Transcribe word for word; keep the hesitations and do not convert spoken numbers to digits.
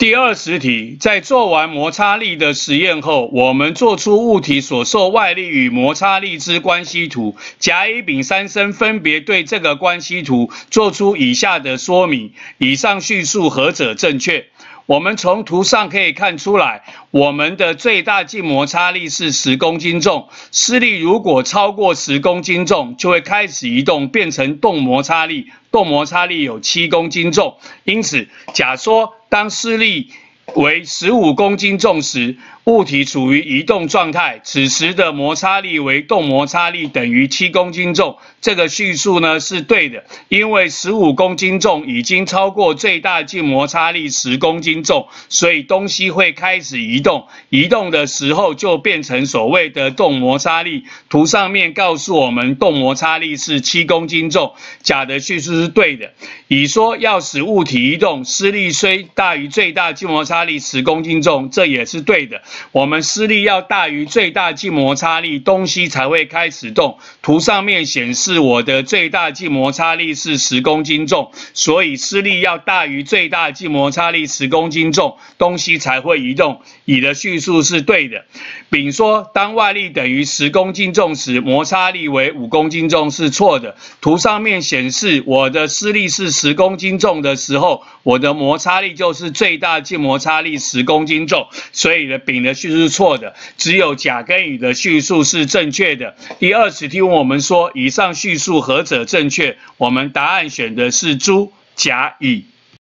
第二十题，在做完摩擦力的实验后，我们做出物体所受外力与摩擦力之关系图。甲、乙、丙三生分别对这个关系图做出以下的说明，以上叙述何者正确？我们从图上可以看出来，我们的最大静摩擦力是十公斤重，施力如果超过十公斤重，就会开始移动，变成动摩擦力。动摩擦力有七公斤重，因此，假说当施力为十五公斤重时，物体处于移动状态，此时的摩擦力为动摩擦力等于七公斤重。这个叙述呢是对的，因为十五公斤重已经超过最大静摩擦力十公斤重，所以东西会开始移动，移动的时候就变成所谓的动摩擦力。图上面告诉我们动摩擦力是七公斤重，甲的叙述是对的。乙说要使物体移动，施力虽大于最大静摩擦力十公斤重，这也是对的。我们施力要大于最大静摩擦力，东西才会开始动。图上面显示我的最大静摩擦力是十公斤重，所以施力要大于最大静摩擦力十公斤重，东西才会移动。乙的叙述是对的。丙说当外力等于十公斤重时，摩擦力为五公斤重是错的。图上面显示我的施力是十公斤重的时候，我的摩擦力就是最大静摩擦力十公斤重，所以呢，丙的叙述是错的，只有甲跟乙的叙述是正确的。第二十题问我们说，以上叙述何者正确？我们答案选的是猪、甲、乙。